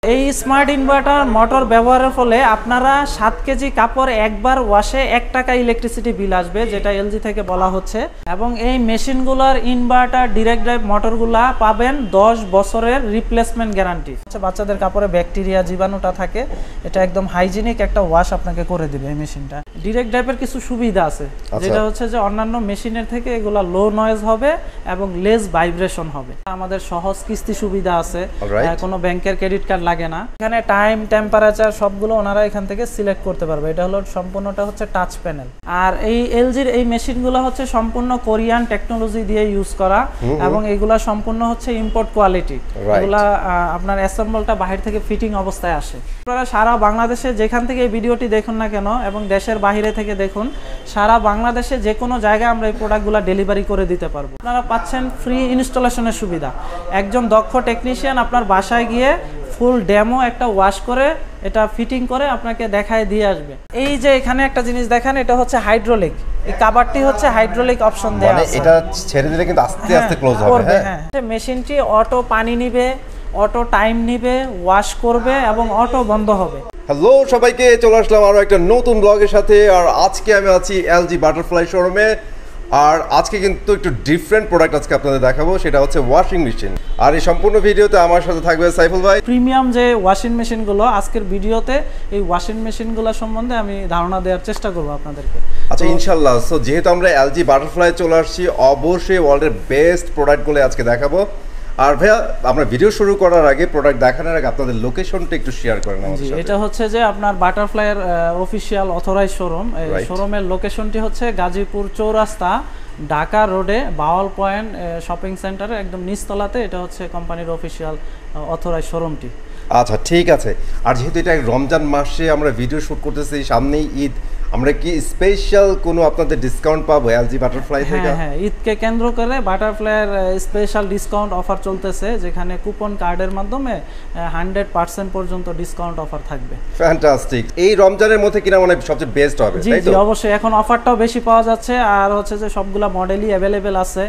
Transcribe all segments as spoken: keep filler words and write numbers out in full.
এই smart inverter motor ব্যবহারের ফলে আপনারা সাত কেজি কাপড় একবার ওয়াশে এক টাকা ইলেকট্রিসিটি বিল আসবে, যেটা এলজি থেকে বলা হচ্ছে। এবং এই মেশিনগুলোর ইনভার্টার ডিরেক্ট ড্রাইভ মোটরগুলা পাবেন দশ বছরের রিপ্লেসমেন্ট গ্যারান্টি। বাচ্চাদের কাপড়ে ব্যাকটেরিয়া জীবাণুটা থাকে, এটা একদম হাইজিনিক একটা ওয়াশ আপনাকে করে দিবে এই মেশিনটা। ডিরেক্ট ড্রাইভের কিছু সুবিধা আছে, যেটা হচ্ছে যে অন্যান্য মেশিনের থেকে এগুলা লো নয়েজ হবে এবং লেস ভাইব্রেশন হবে। আমাদের সহজ কিস্তি সুবিধা আছে, কোনো ব্যাংকের ক্রেডিট কার্ড লাগে না। এখানে টাইম, টেম্পারেচার সবগুলো ওনারা এখান থেকে সিলেক্ট করতে পারবে। এটা হলো সম্পূর্ণটা হচ্ছে টাচ প্যানেল। আর এই এলজির এই মেশিনগুলো হচ্ছে সম্পূর্ণ কোরিয়ান টেকনোলজি দিয়ে ইউজ করা এবং এগুলা সম্পূর্ণ হচ্ছে ইম্পোর্ট কোয়ালিটি। এগুলা আপনার অ্যাসেম্বলটা বাহির থেকে ফিটিং অবস্থায় আসে। আপনারা সারা বাংলাদেশে যেখান থেকে এই ভিডিওটি দেখুন না কেন এবং দেশের বাইরে থেকে দেখুন, সারা বাংলাদেশে যে কোনো জায়গায় আমরা এই প্রোডাক্টগুলো ডেলিভারি করে দিতে পারবো। আপনারা পাচ্ছেন ফ্রি ইনস্টলেশনের সুবিধা। একজন দক্ষ টেকনিশিয়ান আপনার বাসায় গিয়ে ফুল ডেমো একটা ওয়াশ করে এটা ফিটিং করে আপনাকে দেখায় দিয়ে আসবে। এই যে এখানে একটা জিনিস দেখেন, এটা হচ্ছে হাইড্রোলিক। এই কভারটি হচ্ছে হাইড্রোলিক অপশন দেয়া আছে, মানে এটা ছেড়ে দিলে কিন্তু আস্তে আস্তে ক্লোজ হবে। হ্যাঁ, মেশিনটি অটো পানি নিবে, অটো টাইম নিবে, ওয়াশ করবে এবং অটো বন্ধ হবে। হ্যালো সবাইকে, চলে আসলাম আরো একটা নতুন ব্লগের সাথে। আর আজকে আমি আছি এলজি বাটারফ্লাই শোরুমে। আর আজকে কিন্তু একটু ডিফারেন্ট প্রোডাক্ট আজকে আপনাদের দেখাবো, সেটা হচ্ছে ওয়াশিং মেশিন। আর এই সম্পূর্ণ ভিডিওতে আমার সাথে থাকবে সাইফুল ভাই। প্রিমিয়াম যে ওয়াশিং মেশিনগুলো, আজকের ভিডিওতে এই ওয়াশিং মেশিনগুলো সম্বন্ধে আমি ধারণা দেওয়ার চেষ্টা করব আপনাদেরকে। আচ্ছা ইনশাআল্লাহ। সো যেহেতু আমরা এলজি বাটারফ্লাই চলে আসছি, অবশ্যই ওয়ার্ল্ডের বেস্ট প্রোডাক্টগুলো আজকে দেখাবো। আর ভাইয়া, আমরা ভিডিও শুরু করার আগে, প্রোডাক্ট দেখানোর আগে আপনাদের লোকেশনটা একটু শেয়ার করেন আমাদের সাথে। এটা হচ্ছে যে আপনার বাটারফ্লাইয়ের অফিশিয়াল অথরাইজ শোরুম। এই শোরুমের লোকেশনটি হচ্ছে গাজীপুর চৌরাস্তা, ঢাকা রোডে, বাওয়াল পয়েন্ট শপিং সেন্টারে একদম নিচতলাতে। এটা হচ্ছে কোম্পানির অফিশিয়াল অথরাইজ শোরুমটি। আচ্ছা ঠিক আছে। আর যেহেতু এটা রমজান মাসে আমরা ভিডিও শুট করতেছি, সামনেই ঈদ, আমরা কি স্পেশাল কোনো আপনাদের ডিসকাউন্ট পাবো এলজি বাটারফ্লাই থেকে? হ্যাঁ, ঈদকে কেন্দ্র করে বাটারফ্লাইয়ের স্পেশাল ডিসকাউন্ট অফার চলতেছে, যেখানে কুপন কার্ডের মাধ্যমে হান্ড্রেড পার্সেন্ট পর্যন্ত ডিসকাউন্ট অফার থাকবে। ফ্যান্টাস্টিক। এই রমজানের মধ্যে কিনা মানে সবচেয়ে বেস্ট হবে, জি জি অবশ্যই। এখন অফারটাও বেশি পাওয়া যাচ্ছে, আর হচ্ছে যে সবগুলা মডেলই অ্যাভেলেবেল আছে,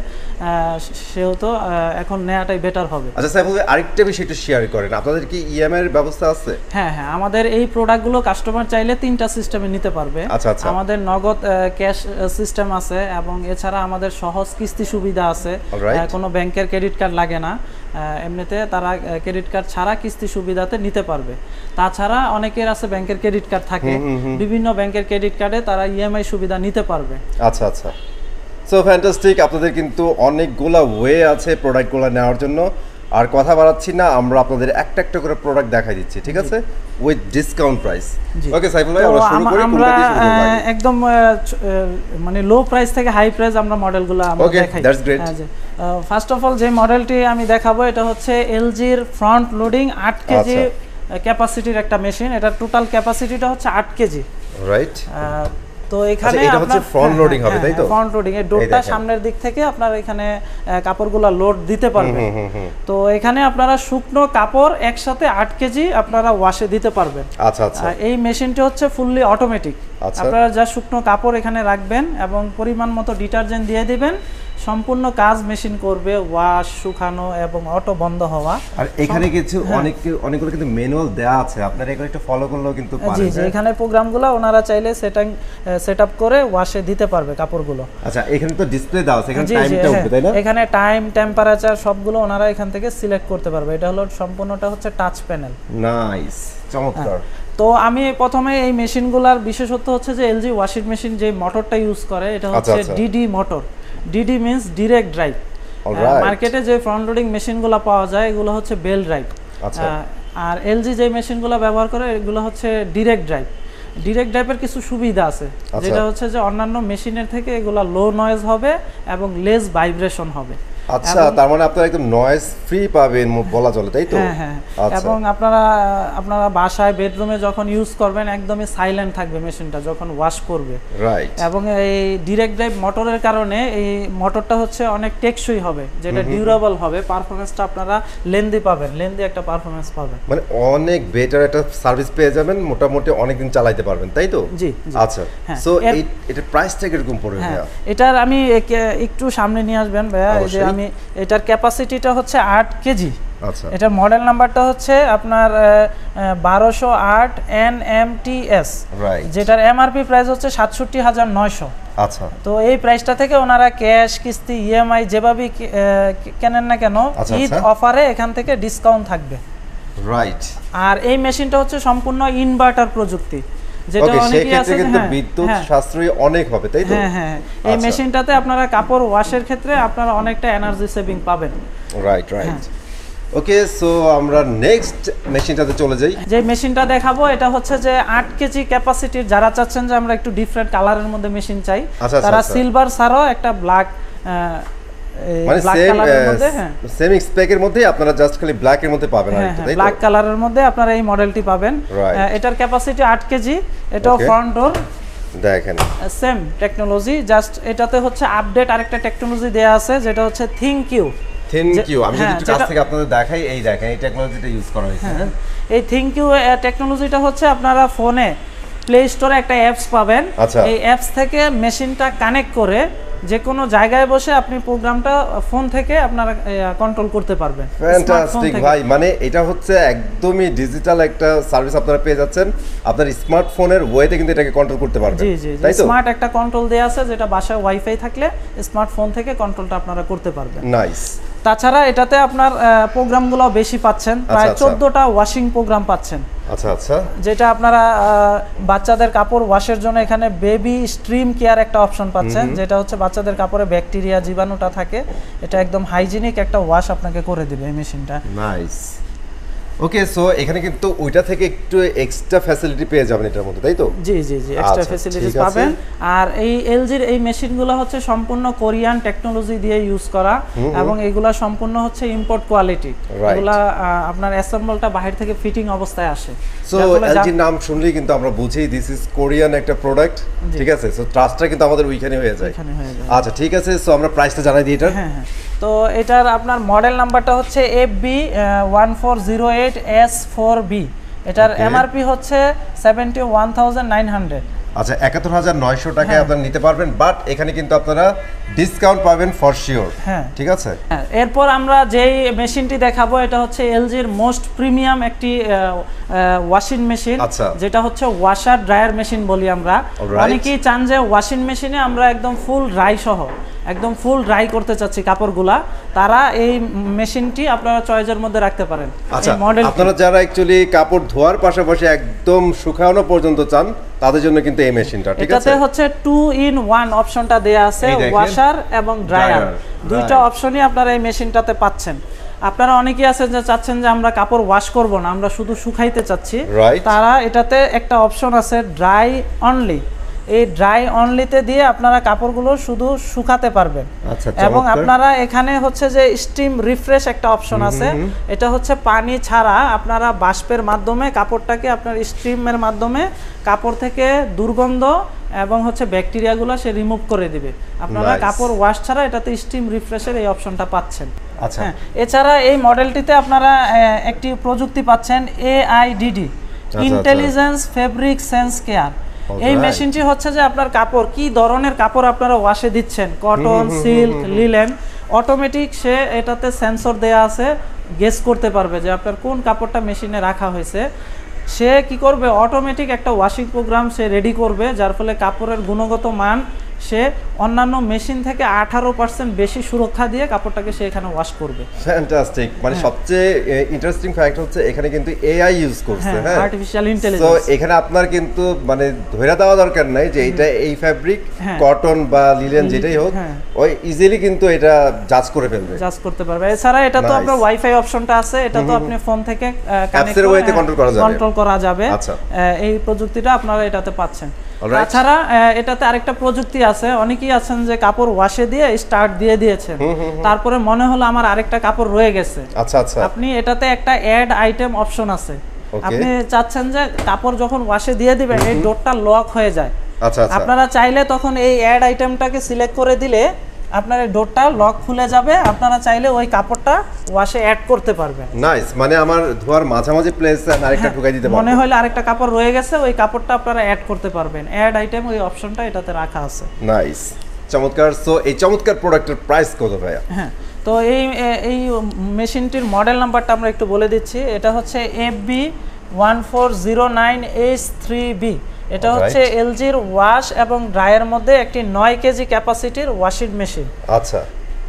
সেহেতু এখন নেওয়াটাই বেটার হবে। আচ্ছা সাইফুল ভাই, আরেকটা বিষয় একটু শেয়ার করেন, আপনাদের কি ইএমআই এর ব্যবস্থা আছে? হ্যাঁ হ্যাঁ, আমাদের এই প্রোডাক্টগুলো কাস্টমার চাইলে তিনটা সিস্টেমে নিতে পারবে। আচ্ছা আচ্ছা। আমাদের নগদ ক্যাশ সিস্টেম আছে এবং এছাড়া আমাদের সহজ কিস্তি সুবিধা আছে। কোনো ব্যাংকের ক্রেডিট কার্ড লাগে না, এমনিতে তারা ক্রেডিট কার্ড ছাড়া কিস্তি সুবিধাতে নিতে পারবে। তাছাড়া অনেকের আছে ব্যাংকের ক্রেডিট কার্ড থাকে, বিভিন্ন ব্যাংকের ক্রেডিট কার্ডে তারা ইএমআই সুবিধা নিতে পারবে। আচ্ছা আচ্ছা। So fantastic. আপনাদের কিন্তু অনেকগুলা ওয়ে আছে প্রোডাক্টগুলো নেওয়ার জন্য। আর কথা বাড়াচ্ছি না, আমরা আপনাদের একটা একটা করে প্রোডাক্ট দেখাই দিচ্ছি, ঠিক আছে, with discount price. Okay Saiful ভাই, আমরা শুরু করি। আমরা একদম মানে লো প্রাইস থেকে হাই প্রাইস আমরা মডেলগুলো আমরা দেখাই। That's great. First of all যে মডেলটি আমি দেখাবো, এটা হচ্ছে এলজির ফ্রন্ট লোডিং আট কেজি ক্যাপাসিটির একটা মেশিন। এটা টোটাল ক্যাপাসিটিটা হচ্ছে আট কেজি, রাইট? তো এখানে এটা হচ্ছে ফ্রন্ট লোডিং হবে, তাই তো? ফ্রন্ট লোডিং এর ডোরটা সামনের দিক থেকে আপনারা এখানে কাপড়গুলো লোড দিতে পারবেন। তো এখানে আপনারা শুকনো কাপড় একসাথে আট কেজি আপনারা ওয়াশে দিতে পারবেন। আচ্ছা আচ্ছা। এই মেশিনটি হচ্ছে ফুললি অটোমেটিক। আপনারা যা শুকনো কাপড় এখানে রাখবেন এবং পরিমাণ মতো ডিটারজেন্ট দিয়ে দিবেন, সম্পূর্ণ কাজ মেশিন করবে, ওয়াশ, শুকানো এবং অটো বন্ধ হওয়া। আর এখানে কিছু অনেক অনেকগুলো কিন্তু ম্যানুয়াল দেয়া আছে, আপনারা এগুলো একটু ফলো করলেও কিন্তু পারেন। জি জি, এখানে প্রোগ্রামগুলো ওনারা চাইলে সেটিং সেটআপ করে ওয়াশে দিতে পারবে কাপড়গুলো। আচ্ছা, এখানে তো ডিসপ্লে দাও আছে, এখানে টাইমটা উঠবে, তাই না? এখানে টাইম, টেম্পারেচার সবগুলো ওনারা এখান থেকে সিলেক্ট করতে পারবে। এটা হলো সম্পূর্ণটা হচ্ছে টাচ প্যানেল। নাইস, চমৎকার। তো আমি প্রথমে এই মেশিনগুলোর বিশেষত্ব হচ্ছে যে এলজি ওয়াশিং মেশিন যে মোটরটা ইউজ করে, এটা হচ্ছে DD motor. DD means direct drive. মার্কেটে যে ফ্রন্ট লোডিং মেশিনগুলো পাওয়া যায় এগুলো হচ্ছে বেল ড্রাইভ। আর এলজি যে মেশিনগুলো ব্যবহার করে এগুলো হচ্ছে ডিরেক্ট ড্রাইভ। ডিরেক্ট ড্রাইভের কিছু সুবিধা আছে, যেটা হচ্ছে যে অন্যান্য মেশিনের থেকে এগুলো লো নয়েজ হবে এবং লেস ভাইব্রেশন হবে। আচ্ছা, তার মানে আপনারা একদম নয়েজ ফ্রি পাবেন বলা চলে, তাই তো? হ্যাঁ হ্যাঁ। এবং আপনারা আপনারা বাসায় বেডরুমে যখন ইউজ করবেন একদমই সাইলেন্ট থাকবে মেশিনটা যখন ওয়াশ করবে। রাইট। এবং এই ডিরেক্ট ড্রাইভ মোটরের কারণে এই মোটরটা হচ্ছে অনেক টেকসই হবে, যেটা ডিউরেবল হবে, পারফরম্যান্সটা আপনারা লেন্দি পাবেন, লেন্দি একটা পারফরম্যান্স পাবেন, মানে অনেক বেটার একটা সার্ভিস পেয়ে যাবেন, মোটামুটি অনেক দিন চালাতে পারবেন, তাই তো? জি। আচ্ছা, সো এটা প্রাইসটা কিরকম পড়বে ভাইয়া? এটার আমি একটু সামনে নিয়ে আসবেন ভাইয়া। এই যে আমি এটার ক্যাপাসিটিটা হচ্ছে আট কেজি। আচ্ছা এটার মডেল নাম্বারটা হচ্ছে আপনার বারোশো আট এন এম টি এস, যেটার এমআরপি প্রাইস হচ্ছে সাতষট্টি হাজার নয়শো। আচ্ছা, তো এই প্রাইসটা থেকে ওনারা ক্যাশ, কিস্তি, ইএমআই যেভাবেই কেনেন না কেন ঈদ অফারে এখান থেকে ডিসকাউন্ট থাকবে। রাইট। আর এই মেশিনটা হচ্ছে সম্পূর্ণ ইনভার্টার প্রযুক্তি, যেটা অনেকেই আছে কিন্তু বিদ্যুৎ সাশ্রয়ী অনেক হবে, তাই তো? হ্যাঁ হ্যাঁ, এই মেশিনটাতে আপনারা কাপড় ওয়াশের ক্ষেত্রে আপনারা অনেকটা এনার্জি সেভিং পাবেন। Right right. ওকে, সো আমরা নেক্সট মেশিনটাতে চলে যাই। যে মেশিনটা দেখাবো এটা হচ্ছে যে আট কেজি ক্যাপাসিটির, যারা চাচ্ছেন যে আমরা একটু ডিফারেন্ট কালারের মধ্যে মেশিন চাই, তারা সিলভার ছাড়াও একটা ব্ল্যাক মানে সেম স্পেকের মধ্যে আপনারা জাস্ট খালি ব্ল্যাক এর মধ্যে পাবেন, তাই তো? ব্ল্যাক কালারের মধ্যে আপনারা এই মডেলটি পাবেন। এটার ক্যাপাসিটি আট কেজি, এটাও ফ্রন্ট ডোর, দেখেন সেম টেকনোলজি, জাস্ট এটাতে হচ্ছে আপডেট আরেকটা টেকনোলজি দেয়া আছে, যেটা হচ্ছে থিঙ্ক ইউ। থিঙ্ক ইউ আমি যদি একটু কাছ থেকে আপনাদের দেখাই, এই দেখেন এই টেকনোলজিটা ইউজ করা হয়েছে। এই থিঙ্ক ইউ টেকনোলজিটা হচ্ছে আপনারা ফোনে প্লে স্টোরে একটা অ্যাপস পাবেন, এই অ্যাপস থেকে মেশিনটা কানেক্ট করে যে কোনো জায়গায় বসে আপনি প্রোগ্রামটা ফোন থেকে আপনারা কন্ট্রোল করতে পারবেন। ফ্যান্টাস্টিক ভাই, মানে এটা হচ্ছে একদমই ডিজিটাল একটা সার্ভিস আপনারা পেয়ে যাচ্ছেন, আপনার স্মার্টফোনের ওয়েতে কিন্তু এটাকে কন্ট্রোল করতে পারবেন। জি জি, তাই তো? স্মার্ট একটা কন্ট্রোল দেয়া আছে, যেটা বাসায় ওয়াইফাই থাকলে স্মার্টফোন থেকে কন্ট্রোলটা আপনারা করতে পারবেন। নাইস। তাছাড়া এটাতে আপনার প্রোগ্রামগুলো বেশি পাচ্ছেন, প্রায় চোদ্দটা ওয়াশিং প্রোগ্রাম পাচ্ছেন। আচ্ছা আচ্ছা, যেটা আপনারা বাচ্চাদের কাপড় ওয়াশের জন্য এখানে বেবি স্ট্রিম কেয়ার একটা অপশন পাচ্ছেন, যেটা হচ্ছে বাচ্চাদের কাপড়ে ব্যাকটেরিয়া জীবাণুটা থাকে, এটা একদম হাইজিনিক একটা ওয়াশ আপনাকে করে দিবে এই মেশিনটা। নাইস। ওকে, সো এখানে কিন্তু ওইটা থেকে একটু এক্সট্রা ফ্যাসিলিটি পেয়ে যাবেন এটার মধ্যে, তাই তো? জি জি জি, এক্সট্রা ফ্যাসিলিটিস পাবেন। আর এই এলজির এই মেশিনগুলো হচ্ছে সম্পূর্ণ কোরিয়ান টেকনোলজি দিয়ে ইউজ করা, এবং এগুলা সম্পূর্ণ হচ্ছে ইম্পোর্ট কোয়ালিটি, এগুলা আপনার অ্যাসেম্বলটা বাইরে থেকে ফিটিং অবস্থায় আসে। সো এলজির নাম শুনলেই কিন্তু আমরা বুঝি দিস ইজ কোরিয়ান একটা প্রোডাক্ট, ঠিক আছে? সো ট্রাস্টটা কিন্তু আমাদের ওইখানে হয়ে যায়। আচ্ছা ঠিক আছে, সো আমরা প্রাইসটা জানাই দিই এটার। হ্যাঁ হ্যাঁ, তো এটার আপনার মডেল নাম্বারটা হচ্ছে F B one four zero eight S four B, এটার এমআরপি হচ্ছে seventy one thousand nine hundred. আচ্ছা, একাত্তর হাজার নয়শো টাকায় আপনারা নিতে পারবেন, বাট এখানে কিন্তু আপনারা ডিসকাউন্ট পাবেন ফর শিওর। হ্যাঁ ঠিক আছে। এরপর আমরা যেই মেশিনটি দেখাবো এটা হচ্ছে এলজির মোস্ট প্রিমিয়াম একটি ওয়াশিং মেশিন, যেটা হচ্ছে ওয়াশার ড্রায়ার মেশিন বলি আমরা। অনেকেই চান যে ওয়াশিং মেশিনে আমরা একদম ফুল ড্রাই সহ একদম ফুল ড্রাই করতে চাচ্ছি কাপড়গুলা, তারা এই মেশিনটি আপনারা চয়েসের মধ্যে রাখতে পারেন। আচ্ছা, আপনারা যারা অ্যাকচুয়ালি কাপড় ধোয়ার পাশাপাশি একদম শুকানো পর্যন্ত চান, তাদের জন্য কিন্তু এই মেশিনটা, ঠিক আছে? এটাতে হচ্ছে টু ইন ওয়ান অপশনটা দেয়া আছে, ওয়াশার এবং ড্রায়ার দুইটা অপশনই আপনারা এই মেশিনটাতে পাচ্ছেন। আপনারা অনেকেই আছেন যে চাচ্ছেন যে আমরা কাপড় ওয়াশ করব না, আমরা শুধু শুকাইতে চাচ্ছি, তারা এটাতে একটা অপশন আছে ড্রাই অনলি, এই ড্রাই অনলিতে দিয়ে আপনারা কাপড়গুলো শুধু শুকাতে পারবেন। এবং আপনারা এখানে হচ্ছে যে স্টিম রিফ্রেশ একটা অপশন আছে, এটা হচ্ছে পানি ছাড়া আপনারা বাষ্পের মাধ্যমে কাপড়টাকে আপনার স্টিমের মাধ্যমে কাপড় থেকে দুর্গন্ধ এবং হচ্ছে ব্যাকটেরিয়াগুলো সে রিমুভ করে দিবে। আপনারা কাপড় ওয়াশ ছাড়া এটাতে স্টিম রিফ্রেশের এই অপশনটা পাচ্ছেন। আচ্ছা, এছাড়া এই মডেলটিতে আপনারা একটি প্রযুক্তি পাচ্ছেন AIDD, intelligence fabric sense care. এই মেশিনটি হচ্ছে যে আপনার কাপড় কি ধরনের কাপড় আপনারা ওয়াশে দিচ্ছেন, কটন, সিল্ক, লিলেন, অটোমেটিক সে এটাতে সেন্সর দেয়া আছে, গেস করতে পারবে যে আপনার কোন কাপড়টা মেশিনে রাখা হয়েছে। সে কি করবে, অটোমেটিক একটা ওয়াশিং প্রোগ্রাম সে রেডি করবে, যার ফলে কাপড়ের গুণগত মান সে অন্যান্য মেশিন থেকে আঠারো পার্সেন্ট বেশি সুরক্ষা দিয়ে কাপড়টাকে সে এখানে ওয়াশ করবে। ফ্যান্টাস্টিক, মানে সবচেয়ে ইন্টারেস্টিং ফ্যাক্ট হচ্ছে এখানে কিন্তু এআই ইউজ করছে, হ্যাঁ, আর্টিফিশিয়াল ইন্টেলিজেন্স। তো এখানে আপনার কিন্তু মানে ধরে দেওয়া দরকার নাই যে এটা এই ফ্যাব্রিক, কটন বা লিলেন যেটাই হোক, ওই ইজিলি কিন্তু এটা জাজ করে ফেলবে, জাজ করতে পারবে। এছাড়া এটা তো আপনার ওয়াইফাই অপশনটা আছে, এটা তো আপনি ফোন থেকে কানেক্ট করে ওয়েতে কন্ট্রোল করা যাবে, কন্ট্রোল করা যাবে। এই প্রযুক্তিটা আপনারা এটাতে পাচ্ছেন। তাছাড়া এটাতে আরেকটা প্রযুক্তি আছে, অনেকেই আছেন যে কাপড় ওয়াশে দিয়ে স্টার্ট দিয়ে দিয়েছেন, তারপরে মনে হলো আমার আরেকটা কাপড় রয়ে গেছে। আচ্ছা আচ্ছা, আপনি এটাতে একটা অ্যাড আইটেম অপশন আছে, আপনি চাচ্ছেন যে কাপড় যখন ওয়াশে দিয়ে দিবেন এই ডোরটা লক হয়ে যায়। আচ্ছা আচ্ছা, আপনারা চাইলে তখন এই অ্যাড আইটেমটাকে সিলেক্ট করে দিলে আপনার এই ডোরটা লক খুলে যাবে, আপনারা চাইলে ওই কাপড়টা ওয়াশে অ্যাড করতে পারবেন। নাইস, মানে আমার ধোয়ার মাঝামাঝি প্লেসে আরেকটা ঢুকাই দিতে পারবেন, মনে হলো আরেকটা কাপড় রয়ে গেছে, ওই কাপড়টা আপনারা অ্যাড করতে পারবেন। অ্যাড আইটেম ওই অপশনটা এটাতে রাখা আছে। নাইস, চমৎকার। সো এই চমৎকার প্রোডাক্টের প্রাইস কত ভাইয়া? হ্যাঁ, তো তো এই এই মেশিনটির মডেল নাম্বারটা আমরা একটু বলে দিচ্ছি। এটা হচ্ছে F B one four zero nine H three B. এটা হচ্ছে এলজির ওয়াশ এবং ড্রায়ার মধ্যে একটি নয় কেজি ক্যাপাসিটির ওয়াশিং মেশিন। আচ্ছা,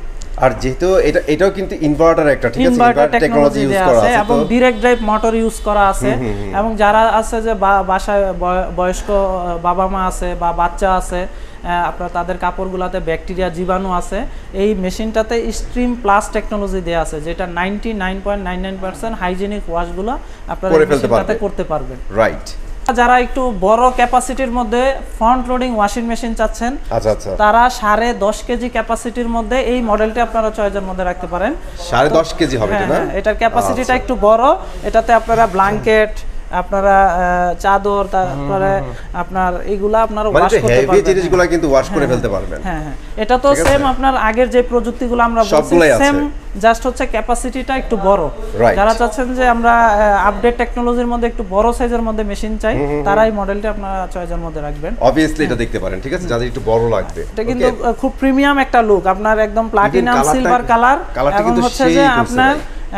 আর যেহেতু এটা এটাও কিন্তু ইনভার্টার একটা, ঠিক আছে, ইনভার্টার টেকনোলজি ইউজ করা আছে এবং তো ডাইরেক্ট ড্রাইভ মোটর ইউজ করা আছে। এবং যারা আছে যে বাসায় বয়স্ক বাবা মা আছে বা বাচ্চা আছে, আপনার তাদের কাপড়গুলোতে ব্যাকটেরিয়া জীবাণু আছে, এই মেশিনটাতে স্ট্রিম প্লাস টেকনোলজি দেয়া আছে, যেটা ninety nine point nine nine percent hygienic ওয়াশগুলো আপনারা এই মেশিনটাতে করতে পারবেন। রাইট। যারা একটু বড় ক্যাপাসিটির মধ্যে ফ্রন্ট লোডিং ওয়াশিং মেশিন চাচ্ছেন, আচ্ছা আচ্ছা, তারা সাড়ে দশ কেজি ক্যাপাসিটির মধ্যে এই মডেলটি আপনারা চয়েসের মধ্যে রাখতে পারেন। সাড়ে দশ কেজি হবে এটা, না? এটার ক্যাপাসিটিটা একটু বড়। এটাতে আপনারা ব্ল্যাঙ্কেট, আপনারা চাদর, তারপরে আপনার এইগুলা আপনারা ওয়াশ করতে পারবেন, জিনিসগুলো কিন্তু ওয়াশ করে ফেলতে পারবেন। হ্যাঁ হ্যাঁ, এটা তো সেম আপনার আগের যে প্রযুক্তিগুলো আমরা বলছি সেম, জাস্ট হচ্ছে ক্যাপাসিটিটা একটু বড়। যারা চাচ্ছেন যে আমরা আপডেট টেকনোলজির মধ্যে একটু বড় সাইজের মধ্যে মেশিন চাই, তারা এই মডেলটা আপনারা চয়েসের মধ্যে রাখবেন। অবভিয়াসলি এটা দেখতে পারেন, ঠিক আছে, যাদের একটু বড় লাগবে। এটা কিন্তু খুব প্রিমিয়াম একটা লুক, আপনার একদম প্লাটিনাম সিলভার কালার, এবং হচ্ছে যে আপনার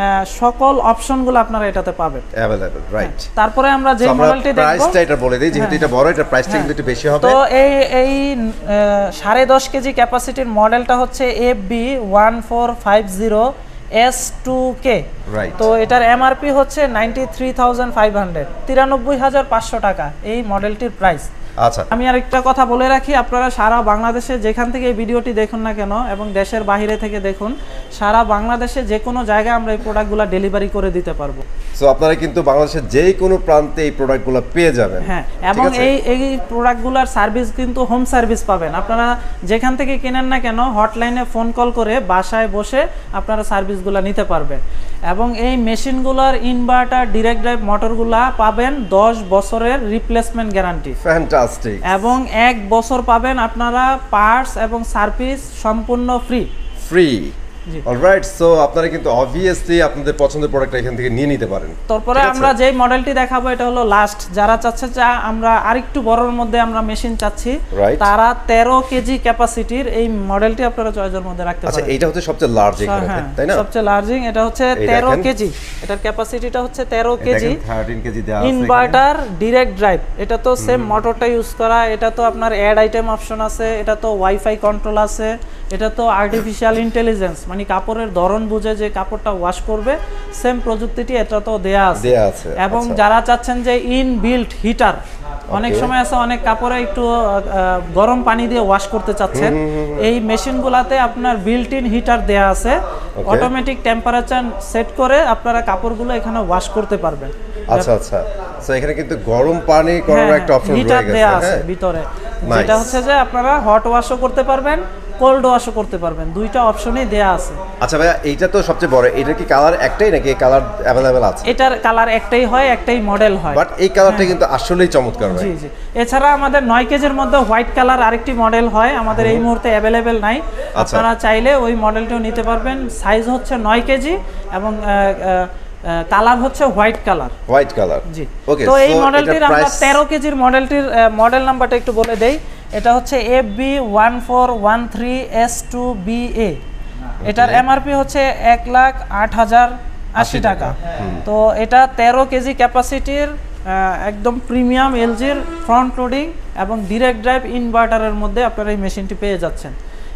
সকল অপশনগুলো আপনারা এটাতে পাবেন अवेलेबल। রাইট। তারপরে আমরা যে মডেলটি দেখব, প্রাইসটা এটা বলে দেই, যেহেতু এটা বড়, এটা প্রাইসটা কিন্তু একটু বেশি হবে। তো এই এই সাড়ে দশ কেজি ক্যাপাসিটির মডেলটা হচ্ছে F B one four five zero S two K. তো এটার এমআরপি হচ্ছে ninety three thousand five hundred, তিরানব্বই হাজার পাঁচশো টাকা এই মডেলটির প্রাইস। আচ্ছা, আমি আরেকটা কথা বলে রাখি, আপনারা সারা বাংলাদেশে যেখান থেকে এই ভিডিওটি দেখুন না কেন এবং দেশের বাইরে থেকে দেখুন, সারা বাংলাদেশে যে কোনো জায়গায় আমরা এই প্রোডাক্টগুলো ডেলিভারি করে দিতে পারবো। সো আপনারা কিন্তু বাংলাদেশের যে কোনো প্রান্তে এই প্রোডাক্টগুলো পেয়ে যাবেন। হ্যাঁ, এবং এই এই প্রোডাক্টগুলোর সার্ভিস কিন্তু হোম সার্ভিস পাবেন। আপনারা যেখান থেকে কেনেন না কেন, হটলাইনে ফোন কল করে বাসায় বসে আপনারা সার্ভিসগুলো নিতে পারবেন। এবং এই মেশিনগুলোর ইনভার্টার ডিরেক্ট ড্রাইভ মোটরগুলো পাবেন দশ বছরের রিপ্লেসমেন্ট গ্যারান্টি। ফ্যান্টাস্টিক। এবং এক বছর পাবেন আপনারা পার্টস এবং সার্ভিস সম্পূর্ণ ফ্রি ফ্রি অলরাইট। সো আপনারা কিন্তু অবভিয়াসলি আপনাদের পছন্দের প্রোডাক্ট এখান থেকে নিয়ে নিতে পারেন। তারপরে আমরা যে মডেলটি দেখাবো এটা হলো লাস্ট। যারা চাচ্ছে যে আমরা আরেকটু বড়র মধ্যে আমরা মেশিন চাচ্ছি, তারা তেরো কেজি ক্যাপাসিটির এই মডেলটি আপনারা চয়েসের মধ্যে রাখতে পারেন। আচ্ছা, এটা হচ্ছে সবচেয়ে লার্জ এখানে, তাই না? সবচেয়ে লার্জিং এটা হচ্ছে তেরো কেজি, এটার ক্যাপাসিটিটা হচ্ছে তেরো কেজি। তেরো কেজি দেওয়া আছে। ইনভার্টার ডিরেক্ট ড্রাইভ, এটা তো সেম মোটরটা ইউজ করা, এটা তো আপনার অ্যাড আইটেম অপশন আছে, এটা তো ওয়াইফাই কন্ট্রোল আছে, এটা তো আর্টিফিশিয়াল ইন্টেলিজেন্স, মানে কাপড়ের ধরন বুঝে যে কাপড়টা ওয়াশ করবে, সেম প্রযুক্তিটি এটা তো দেয়া আছে। এবং যারা চাচ্ছেন যে ইন বিল্ট হিটার, অনেক সময় আছে অনেক কাপড়ে একটু গরম পানি দিয়ে ওয়াশ করতে চাচ্ছেন, এই মেশিনগুলোতে আপনার বিল্ট ইন হিটার দেয়া আছে, অটোমেটিক টেম্পারেচার সেট করে আপনারা কাপড়গুলো এখানে ওয়াশ করতে পারবেন। আচ্ছা আচ্ছা, সো এখানে কিন্তু গরম পানি করার একটা অপশন রয়েছে, হিটার দেয়া আছে ভিতরে, যেটা হচ্ছে যে আপনারা হট ওয়াশও করতে পারবেন, কোল্ড ওয়াশও করতে পারবেন, দুইটা অপশনই দেয়া আছে। আচ্ছা ভাইয়া, এইটা তো সবচেয়ে বড়, এটা কি কালার একটাই নাকি কালার अवेलेबल আছে? এটার কালার একটাই হয়, একটাই মডেল হয়, বাট এই কালারটা কিন্তু আসলেই চমৎকার ভাই। জি জি। এছাড়া আমাদের নয় কেজির মধ্যে হোয়াইট কালার আরেকটি মডেল হয়, আমাদের এই মুহূর্তে अवेलेबल নাই, আপনারা চাইলে ওই মডেলটাও নিতে পারবেন। সাইজ হচ্ছে নয় কেজি এবং কালার হচ্ছে হোয়াইট কালার। হোয়াইট কালার, জি। তো এই মডেলটির আমরা তেরো কেজির মডেলটির মডেল নাম্বারটা একটু বলে দেই। এটা হচ্ছে F B one four one three S two B A. এটার এমআরপি হচ্ছে এক লাখ আট হাজার আশি টাকা। তো এটা তেরো কেজি ক্যাপাসিটির একদম প্রিমিয়াম এলজির ফ্রন্ট লোডিং এবং ডিরেক্ট ড্রাইভ ইনভার্টারের মধ্যে আপনারা এই মেশিনটি পেয়ে যাচ্ছেন।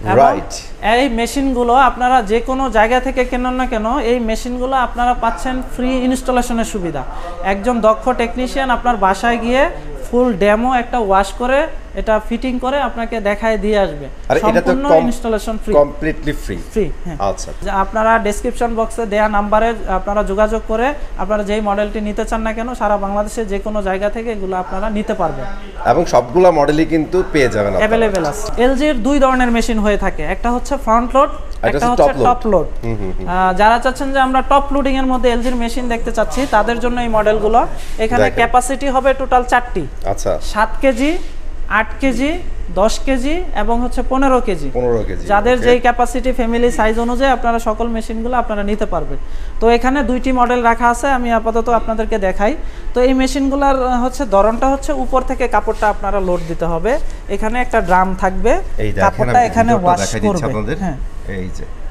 এই মেশিনগুলো আপনারা যে কোনো জায়গা থেকে কেনেন না কেন, এই মেশিনগুলো আপনারা পাচ্ছেন ফ্রি ইনস্টলেশনের সুবিধা। একজন দক্ষ টেকনিশিয়ান আপনার বাসায় গিয়ে ফুল ডেমো একটা ওয়াশ করে এটা ফিটিং করে আপনাকে দেখায় দিয়ে আসবে। আর এটা তো installation free, completely free free. আচ্ছা, আপনারা ডেসক্রিপশন বক্সে দেয়া নাম্বারে আপনারা যোগাযোগ করে আপনারা যেই মডেলটি নিতে চান না কেন, সারা বাংলাদেশে যে কোনো জায়গা থেকে এগুলো আপনারা নিতে পারবেন এবং সবগুলা মডেলই কিন্তু পেয়ে যাবেন, अवेलेबल আছে। এলজির দুই ধরনের মেশিন হয়ে থাকে, একটা হচ্ছে ফ্রন্ট লোড, একটা হচ্ছে টপ লোড। যারা চাচ্ছেন যে আমরা টপ লোডিং এর মধ্যে এলজির মেশিন দেখতে চাচ্ছি, তাদের জন্য এই মডেলগুলো। এখানে ক্যাপাসিটি হবে টোটাল চারটি। আচ্ছা, সাত কেজি, আট কেজি, দশ কেজি এবং হচ্ছে পনেরো কেজি। যাদের যেই ক্যাপাসিটি ফ্যামিলি সাইজ অনুযায়ী আপনারা সকল মেশিনগুলো আপনারা নিতে পারবেন। তো এখানে দুইটি মডেল রাখা আছে, আমি আপাতত আপনাদেরকে দেখাই। তো এই মেশিনগুলোর হচ্ছে ধরনটা হচ্ছে উপর থেকে কাপড়টা আপনারা লোড দিতে হবে, এখানে একটা ড্রাম থাকবে, কাপড়টা এখানে ওয়াশ করবে। হ্যাঁ, এই যে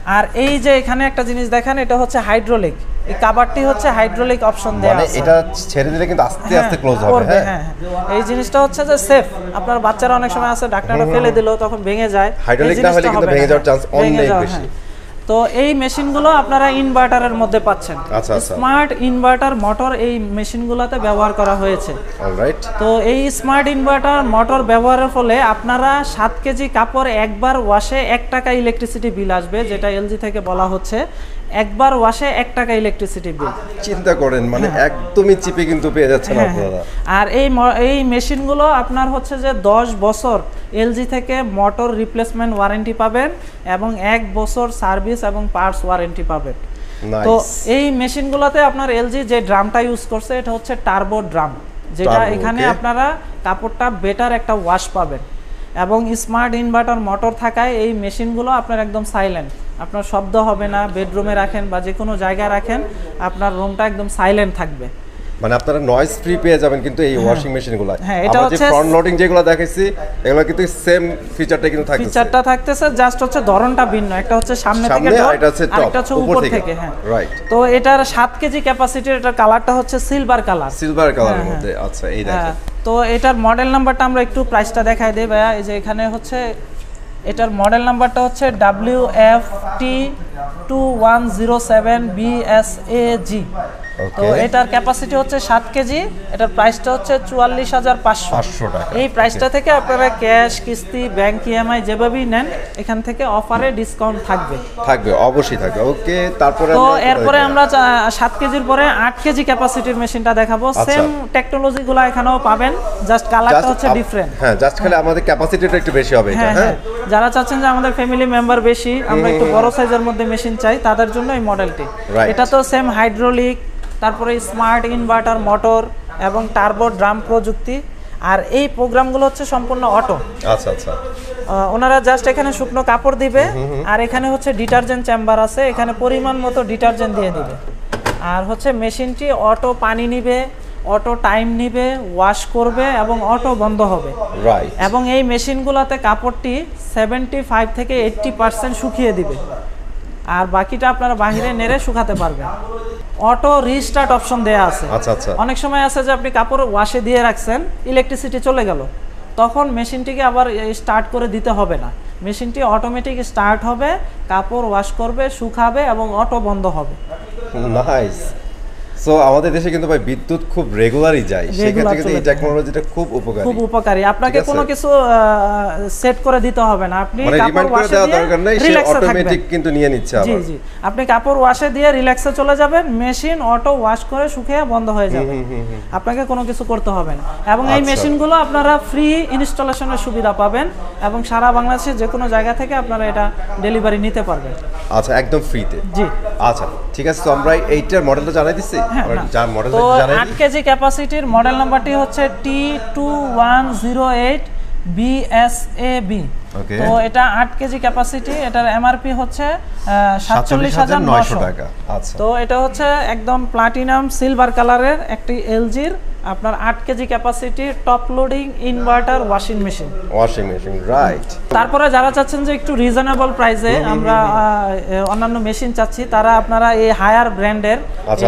আর এই যে এখানে একটা জিনিস দেখেন, এটা হচ্ছে হাইড্রোলিক। এই কভারটি হচ্ছে হাইড্রোলিক অপশন দেওয়া আছে, মানে এটা ছেড়ে দিলে কিন্তু আস্তে আস্তে ক্লোজ হবে। হ্যাঁ হ্যাঁ, এই জিনিসটা হচ্ছে যে সেফ। আপনার বাচ্চারা অনেক সময় আছে ডাক্তাররা ফেলে দিল, তখন ভেঙে যায়। হাইড্রোলিক না হলে কিন্তু ভেঙে যাওয়ার চান্স অনেক বেশি। তো এই মেশিনগুলো আপনারা ইনভার্টারের মধ্যে পাচ্ছেন। স্মার্ট ইনভার্টার মোটর এই মেশিনগুলোতে ব্যবহার করা হয়েছে। অলরাইট। তো এই স্মার্ট ইনভার্টার মোটর ব্যবহারের ফলে আপনারা সাত কেজি কাপড় একবার ওয়াশে এক টাকা ইলেকট্রিসিটি বিল আসবে, যেটা এলজি থেকে বলা হচ্ছে একবার ওয়াশে এক টাকা ইলেকট্রিসিটি বিল। চিন্তা করেন, মানে একদমই চিপে কিন্তু পেয়ে যাচ্ছেন আপনারা। আর এই এই মেশিনগুলো আপনার হচ্ছে যে দশ বছর এলজি থেকে মোটর রিপ্লেসমেন্ট ওয়ারেন্টি পাবেন এবং এক বছর সার্ভিস এবং পার্টস ওয়ারেন্টি পাবেন। তো এই মেশিনগুলোতে আপনার এলজি যে ড্রামটা ইউজ করছে এটা হচ্ছে টার্বো ড্রাম, যেটা এখানে আপনারা কাপড়টা বেটার একটা ওয়াশ পাবেন। এবং স্মার্ট ইনভার্টার মোটর থাকায় এই মেশিনগুলো আপনার একদম সাইলেন্ট, আপনার শব্দ হবে না। বেডরুমে রাখেন বা যে কোনো জায়গায় রাখেন, আপনার রুমটা একদম সাইলেন্ট থাকবে। মানে আপনারা নয়েজ ফ্রি পেয়ে যাবেন কিন্তু এই ওয়াশিং মেশিনগুলো। হ্যাঁ, এটা হচ্ছে ফ্রন্ট লোডিং যেগুলো দেখাইছি এগুলো কিন্তু সেম ফিচারটা কিন্তু থাকতেছে। ফিচারটা থাকতেছে, জাস্ট হচ্ছে ধরনটা ভিন্ন। একটা হচ্ছে সামনে থেকে ডট, আর একটা হচ্ছে উপর থেকে। হ্যাঁ, রাইট। তো এটার সাত কেজি ক্যাপাসিটির, এটার কালারটা হচ্ছে সিলভার কালার। সিলভার কালারের মধ্যে। আচ্ছা, এই দেখেন। তো এটার মডেল নাম্বারটা আমরা একটু প্রাইসটা দেখাই দেই ভাইয়া। এই যে এখানে হচ্ছে এটার মডেল নাম্বারটা হচ্ছে W F T two one zero seven B S A G. তো এটার ক্যাপাসিটি হচ্ছে সাত কেজি, এটার প্রাইসটা হচ্ছে চুয়াল্লিশ হাজার পাঁচশো টাকা। এই প্রাইসটা থেকে আপনারা ক্যাশ, কিস্তি, ব্যাংক ইএমআই যেভাবেই নেন, এখান থেকে অফারে ডিসকাউন্ট থাকবে থাকবে অবশ্যই থাকবে। ওকে, তারপরে তো এরপরে আমরা সাত কেজির পরে আট কেজি ক্যাপাসিটির মেশিনটা দেখাবো। সেম টেকনোলজিগুলো এখানেও পাবেন, জাস্ট কালারটা হচ্ছে ডিফারেন্ট। হ্যাঁ, জাস্ট খালি আমাদের ক্যাপাসিটিটা একটু বেশি হবে এটা। হ্যাঁ, যারা চাচ্ছেন যে আমাদের ফ্যামিলি মেম্বার বেশি, আমরা একটু বড় সাইজের মধ্যে মেশিন চাই, তাদের জন্য এই মডেলটি। এটা তো সেম হাইড্রোলিক, তারপরে স্মার্ট ইনভার্টার মোটর এবং টার্বো ড্রাম প্রযুক্তি। আর এই প্রোগ্রামগুলো হচ্ছে সম্পূর্ণ অটো। আচ্ছা আচ্ছা। ওনারা জাস্ট এখানে শুকনো কাপড় দিবে, আর এখানে হচ্ছে ডিটারজেন্ট চেম্বার আছে, এখানে পরিমাণ মতো ডিটারজেন্ট দিয়ে দিবে। আর হচ্ছে মেশিনটি অটো পানি নিবে, অটো টাইম নিবে, ওয়াশ করবে এবং অটো বন্ধ হবে। রাইট। এবং এই মেশিনগুলোতে কাপড়টি সেভেন্টি ফাইভ থেকে এইট্টি পার্সেন্ট শুকিয়ে দিবে, আর বাকিটা আপনারা বাহিরে নেড়ে শুকাতে পারবেন। অটো রিস্টার্ট অপশন দেয়া আছে। আচ্ছা আচ্ছা। অনেক সময় আছে যে আপনি কাপড় ওয়াশে দিয়ে রাখছেন, ইলেকট্রিসিটি চলে গেল, তখন মেশিনটিকে আবার স্টার্ট করে দিতে হবে না। মেশিনটি অটোমেটিক স্টার্ট হবে, কাপড় ওয়াশ করবে, শুকাবে এবং অটো বন্ধ হবে। নাইস। সো আমাদের দেশে কিন্তু ভাই বিদ্যুৎ খুব রেগুলারই যায়, সেক্ষেত্রে কিন্তু এই টেকনোলজিটা খুব উপকারী। খুব উপকারী। আপনাকে কোনো কিছু সেট করে দিতে হবে না, আপনি কাপড় ওয়াশে দেওয়া দরকার নাই, সে অটোমেটিক কিন্তু নিয়ে নিচ্ছে আবার। জি জি, আপনি কাপড় ওয়াশে দিয়ে রিল্যাক্সে চলে যাবেন, মেশিন অটো ওয়াশ করে শুকিয়ে বন্ধ হয়ে যাবে, আপনাকে কোনো কিছু করতে হবে না। এবং এই মেশিনগুলো আপনারা ফ্রি ইনস্টলেশনের সুবিধা পাবেন এবং সারা বাংলাদেশে যে কোনো জায়গা থেকে আপনারা এটা ডেলিভারি নিতে পারবেন। আচ্ছা, একদম ফ্রিতে। জি আচ্ছা, ঠিক আছে। তো আমরা এইটার মডেলটা জানাই দিচ্ছি। তো আট কেজি ক্যাপাসিটির মডেল নাম্বারটি হচ্ছে T two one zero eight B S A B. তো এটা আট কেজি ক্যাপাসিটি, এটার এমআরপি হচ্ছে সাতচল্লিশ হাজার নয়শো টাকা। আচ্ছা। তো এটা হচ্ছে একদম প্লাটিনাম সিলভার কালারের একটি এলজির আপনার আট KG capacity top loading inverter washing machine. Washing machine, right. তারপরে যারা চাচ্ছেন যে একটু রিজনেবল প্রাইসে আমরা অন্যান্য মেশিন চাচ্ছি, তারা আপনারা এই হায়ার ব্র্যান্ডের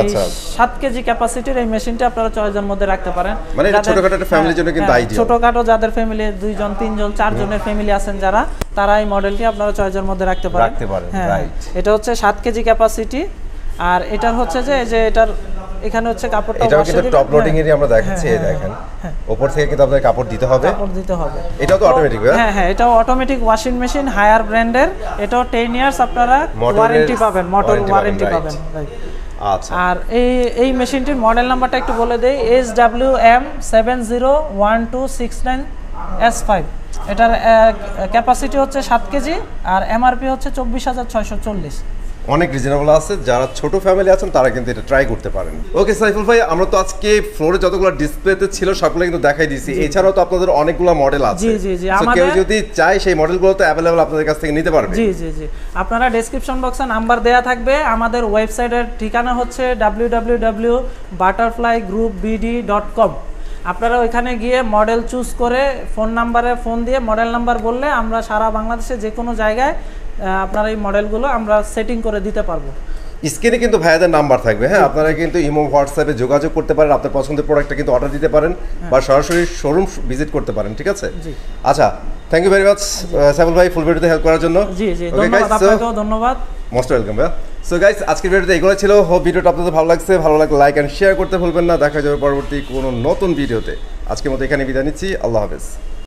সাত কেজি ক্যাপাসিটির এই মেশিনটা আপনারা চয়েসের মধ্যে রাখতে পারেন। মানে এটা ছোটখাটো একটা ফ্যামিলির জন্য কিন্তু আইডিয়াল। ছোটখাটো যাদের ফ্যামিলি দুইজন, তিনজন, চারজনের ফ্যামিলি আছেন যারা, তারা এই মডেলটি আপনারা চয়েসের মধ্যে রাখতে পারেন। রাখতে পারেন, রাইট। এটা হচ্ছে সাত কেজি ক্যাপাসিটি, আর এটার হচ্ছে যে এই যে এটার এখানে হচ্ছে কাপড়টা এটা কিন্তু টপ লোডিং এরই আমরা দেখাচ্ছি। এই দেখেন, উপর থেকে কিন্তু আপনাদের কাপড় দিতে হবে, কাপড় দিতে হবে। এটাও তো অটোমেটিক। হ্যাঁ হ্যাঁ, এটাও অটোমেটিক ওয়াশিং মেশিন, হায়ার ব্র্যান্ডের। এটাও টেন ইয়ার্স আপনারা ওয়ারেন্টি পাবেন, মোটর ওয়ারেন্টি পাবেন। আচ্ছা। আর এই এই মেশিনটির মডেল নাম্বারটা একটু বলে দেই, S W M seven zero one two six nine S five. এটার ক্যাপাসিটি হচ্ছে সাত কেজি আর এমআরপি হচ্ছে চব্বিশ হাজার ছয়শো চল্লিশ। অনেক রিজনেবল আছে, যারা ছোট ফ্যামিলি আছেন তারা কিন্তু এটা ট্রাই করতে পারেন। ওকে সাইফুল ভাই, আমরা তো আজকে ফ্লোরে যতগুলো ডিসপ্লেতে ছিল সবগুলো কিন্তু দেখাই দিয়েছি, এছাড়াও তো আপনাদের অনেকগুলো মডেল আছে। জি জি জি, আমাদের কেউ যদি চায় সেই মডেলগুলো তো अवेलेबल আপনাদের কাছ থেকে নিতে পারবে। জি জি জি, আপনারা ডেসক্রিপশন বক্সে নাম্বার দেয়া থাকবে। আমাদের ওয়েবসাইটের ঠিকানা হচ্ছে W W W dot Butterfly Group B D dot com. আপনারা ওইখানে গিয়ে মডেল চুজ করে ফোন নাম্বারে ফোন দিয়ে মডেল নাম্বার বললে আমরা সারা বাংলাদেশে যে কোনো জায়গায় আপনার এই মডেলগুলো আমরা সেটিং করে দিতে পারবো। স্ক্রিনে কিন্তু ভাইয়াদের নাম্বার থাকবে, হ্যাঁ আপনারা কিন্তু ইমো হোয়াটসঅ্যাপে যোগাযোগ করতে পারেন, আপনার পছন্দের প্রোডাক্টটা কিন্তু অর্ডার দিতে পারেন বা সরাসরি শোরুম ভিজিট করতে পারেন, ঠিক আছে? আচ্ছা, thank you very much Saiful ভাই ফুল ভিডিওতে হেল্প করার জন্য। জি জি ধন্যবাদ, আপনাকেও ধন্যবাদ। মোস্ট ওয়েলকাম ভাইয়া। সো গাইস, আজকের ভিডিওতে এগুলো ছিল। হোপ ভিডিওটা আপনাদের ভালো লাগছে, ভালো লাগলে লাইক এন্ড শেয়ার করতে ভুলবেন না। দেখা যাবে পরবর্তী কোনো নতুন ভিডিওতে। আজকের মতো এখানে বিদায় নিচ্ছি, আল্লাহ হাফেজ।